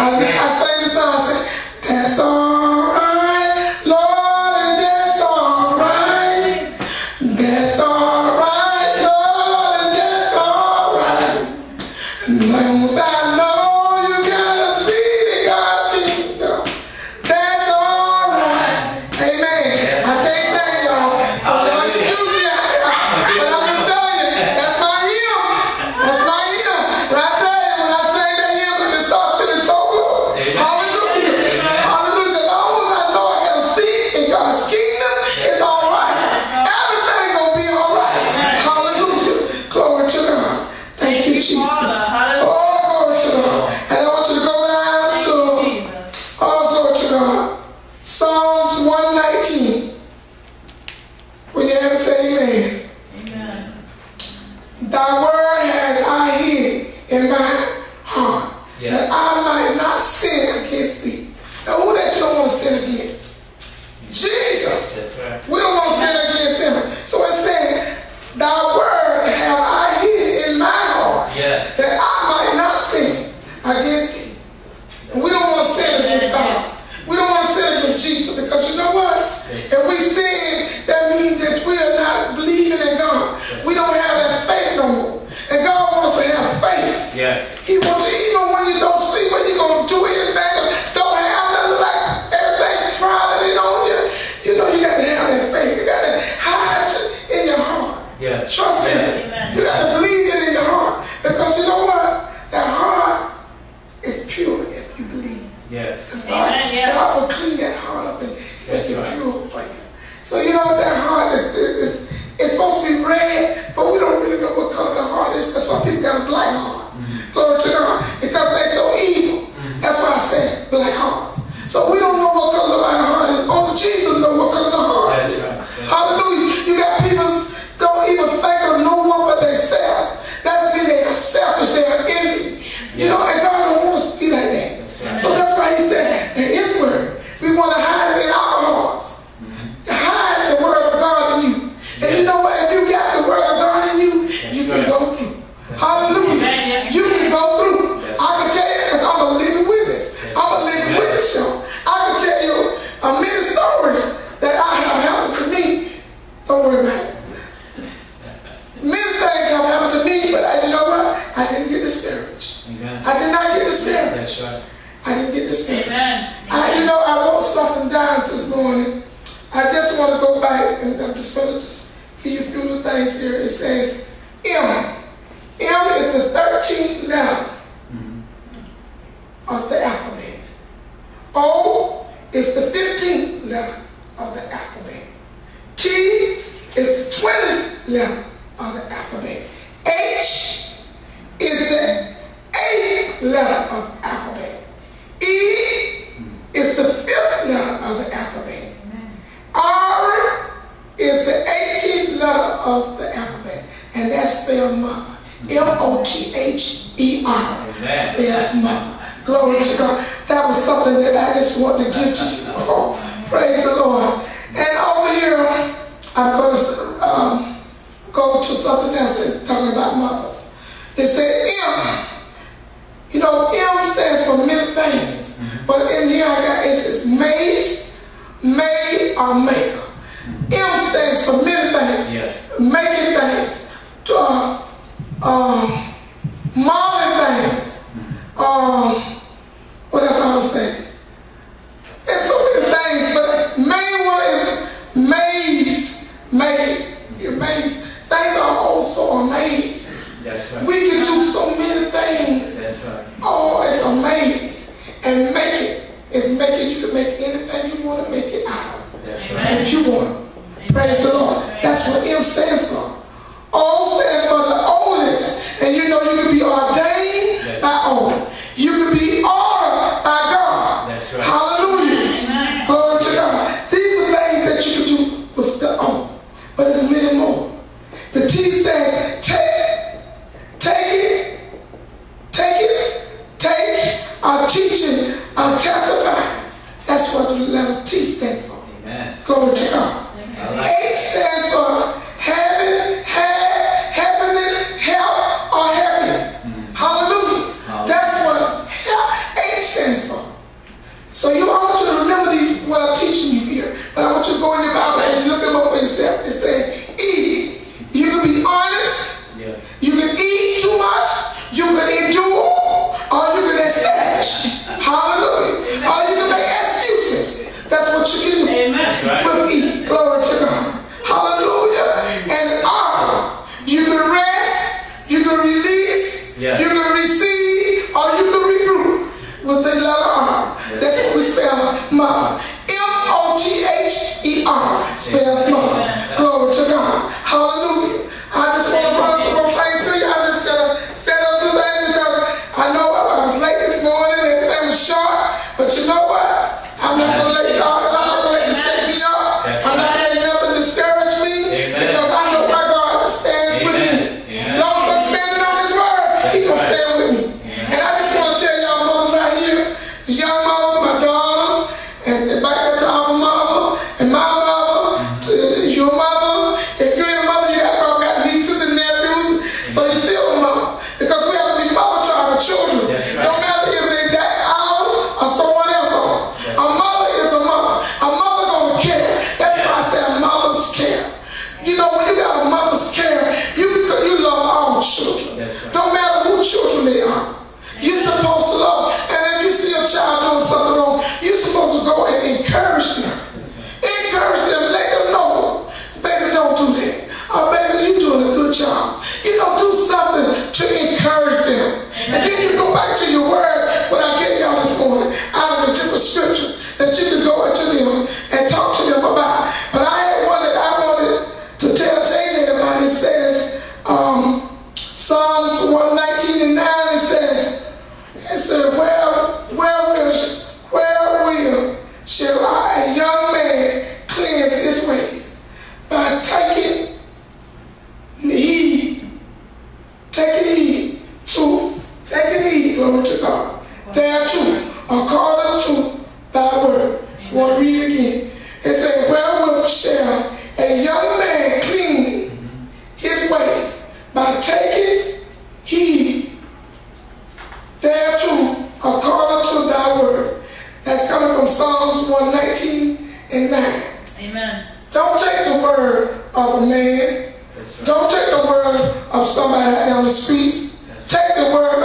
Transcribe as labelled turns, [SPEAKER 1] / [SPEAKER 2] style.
[SPEAKER 1] I sang the song, I said, that's all right, Lord, and that's all right. That's all right, Lord, and that's all right. Long as I know you got a seed in God's kingdom, that's all right. Amen. I can't say y'all, so don't excuse me out there. But I'm just telling you, that's my hymn. That's my hymn. And I tell you, when I sang that hymn, it just started feeling so good. Hallelujah. Hallelujah. As long as I know I got a seed in God's kingdom, it's all right. Everything gonna be all right. Hallelujah. Glory to God. Thank you, Jesus. Oh, glory to God. And I want you to go down to, oh, glory to God, Psalms 119. When you ever say amen.
[SPEAKER 2] Amen.
[SPEAKER 1] Thy word has I hid in my heart, that I might not sin against thee. Now, who that you don't want to sin against? Jesus.
[SPEAKER 3] That's right.
[SPEAKER 1] We don't want to sin against him. So it said, thy word have I hid in my heart,
[SPEAKER 3] Yes.
[SPEAKER 1] that I might not sin against thee. And we don't want to sin against God. We don't want to sin against Jesus, because you know what? If we sin, that means that we are not believing in God. We don't have that faith no more. And God wants us to have faith.
[SPEAKER 3] Yeah.
[SPEAKER 1] He wants you, even when you don't see what you're going to do anything, don't have nothing, like everything crowded in on you. You know, you got to have that faith. You got to hide it in your heart.
[SPEAKER 3] Yeah.
[SPEAKER 1] Trust in it. You got to believe it in your heart. Because you know what? That heart is pure if you believe.
[SPEAKER 3] Yes.
[SPEAKER 1] God will clean that heart up and make it pure for you. So you know that heart is it's supposed to be red, but we don't really know what color the heart is, because some people got a black heart. Glory to God. Because they're so evil. That's why I said black hearts. So we don't know what color the heart is. Only Jesus knows what color the heart is. Hallelujah. You got people don't even think of no one but themselves. That's when they are selfish, they are envy. You know, and God don't want us to be like that. So that's why he said in his word, we want to hide it in our hearts. Hide the word of God in you. And you know what? If you got the word of God in you, you can go through. Hallelujah. You can go through. I can tell you, because I'm a living witness. I'm a living witness, y'all. I can tell you many stories that I have happened to me. Don't worry about it. Many things have happened to me, but you know what? I didn't get discouraged. I did not get discouraged.
[SPEAKER 3] That's right.
[SPEAKER 1] I didn't get discouraged.
[SPEAKER 2] Amen.
[SPEAKER 1] You know, I wrote something down this morning. I just want to go back and I'm just going to just give you a few little things here. It says M. M is the 13th letter of the alphabet. O is the 15th letter of the alphabet. T is the 20th letter of the alphabet. H is the 8th letter of the alphabet. E is the 5th letter of the alphabet. R is the 18th letter of the alphabet, and that's spelled mother. M-O-T-H-E-R spells mother. Glory to God. That was something that I just wanted to give to you. Oh, praise the Lord. And over here, I'm going to go to something else that's talking about mothers. It said M. You know, M stands for many things. But in here I got, it says maize, made, or maker. M stands for many things. Making things. Modeling things. What else I was saying? There's so many things, but main one is maize. Maize. Maize. Things are also amazing.
[SPEAKER 3] That's right.
[SPEAKER 1] We can do so many things.
[SPEAKER 3] That's right.
[SPEAKER 1] Oh, it's amazing. And make it. It's making you can make anything you want to make it out of.
[SPEAKER 3] That's right.
[SPEAKER 1] If you want to. Praise the Lord. That's what M stands for. O stands for the oldest. And you know you can be ordained by old. You can be ordered by God.
[SPEAKER 3] That's right.
[SPEAKER 1] Hallelujah.
[SPEAKER 2] Amen.
[SPEAKER 1] Glory to God. These are things that you can do with the old. But there's many more. The T says take. Take it. Take it. Take. Teaching. Testifying. That's what the letter T stands for.
[SPEAKER 3] Amen.
[SPEAKER 1] Glory to God. H stands for heaven, happiness, help, or happy. Hallelujah. That's what H stands stand with me. And I just want to tell y'all mothers out here, the young mothers, my daughter, and back to our mother, and my mother, to your mother. If you're a mother, you probably got nieces and nephews, so you're still a mother. Because we have to be mother to our children. Don't matter if they got ours or someone else's. A mother is a mother. A mother gonna care. That's why I say a mother's care. You know, when you got a mother's care, you love all children. Don't matter who children they are. You're supposed to love. And if you see a child doing something wrong, you're supposed to go and encourage them. Encourage them. Let them know, baby, don't do that. Or baby, you're doing a good job. You know, do something to encourage them. And then you go back to your word, what I gave y'all this morning, out of the different scriptures that you can go into them and talk to them about. But I had one that I wanted to tell JJ about. It says, Psalms 119 and 9, it said, where shall a young man cleanse his ways? By taking heed, glory to God, thereto, according to thy word. I want to read it again. It said, wherewith shall a young man clean his ways? By taking heed thereto, according to thy word. That's coming from Psalms 119 and 9.
[SPEAKER 2] Amen.
[SPEAKER 1] Don't take the word of a man. Don't take the word of somebody out there on the streets. Take the word